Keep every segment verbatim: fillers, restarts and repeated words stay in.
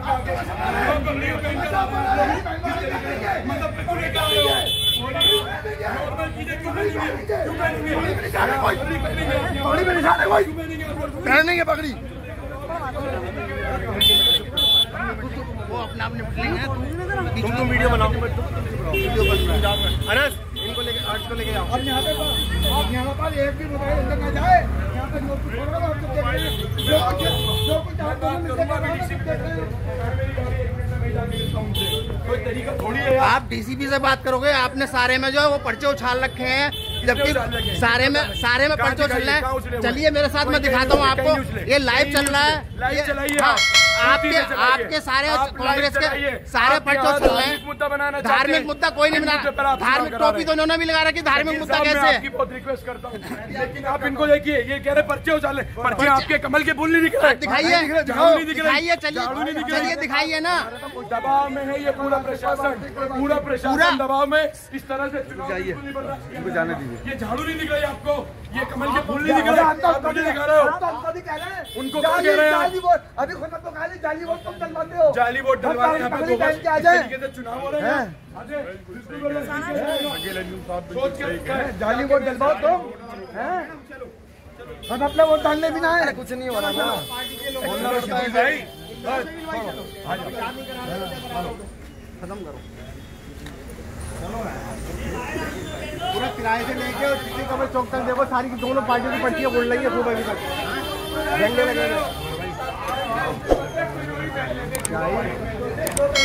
पहनेंगे पगड़ी वो अपना अपने फिल्म है। तुम तुम वीडियो बनाओ, वीडियो बन अनस इनको लेके आर्ट को लेके जाओ। और यहाँ पे आप यहाँ पर एक भी मोबाइल अंदर ना जाए। यहाँ पे जो कुछ हो रहा है आप देख रहे हैं, जो कुछ जो कुछ आप दोनों मिलकर कर रहे हैं सब देख रहे हैं। कोई तरीका थोड़ी है। आप डीसीपी से बात करोगे, आपने सारे में जो है वो पर्चे उछाल रखे हैं, जबकि सारे में सारे में पर्चे उछल रहे हैं। चलिए मेरे साथ मैं दिखाता हूँ आपको, ये लाइव चल रहा है। लाइव चलाइए। हाँ, आपके आपके सारे कांग्रेस के सारे पर्चे उछल रहे हैं। धार्मिक मुद्दा कोई नहीं बना। धार्मिक टोपी तो उन्होंने भी लगा रखी, धार्मिक मुद्दा कैसे? आपकी बहुत रिक्वेस्ट करता हूँ, लेकिन आप इनको देखिए, ये कह रहे पर्चे उछाले, पर्चे आपके कमल के फूल नहीं दिख रहे। दिखाइए दिखाइए, चलिए चलिए दिखाइए ना। दबाव में है ये पूरा प्रशासन, पूरा प्रशासन दबाव में इस तरह से जाइए, इनको जाने दीजिए। ये झाड़ू नहीं दिख रही आपको, ये कमल के फूल नहीं दिख रहे, आप मुझे दिखा रहे हो। उनको क्या कह रहे हैं? अभी खुद तो खाली जाली वोट तुम डलवाते हो, जाली वोट डलवाते हैं। चुनाव हो रहे हैं, जाली वोट डलवाओ तुम। हम अपना वोट डालने भी ना है, कुछ नहीं हो रहा ना। खत्म करो पूरा किराए से लेके और किसी कमर चौक तक देखो, सारी की दोनों पार्टियों की पर्चियां बोल रही है खूब अभी तक झंडे लगे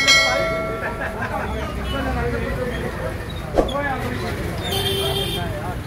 हुए।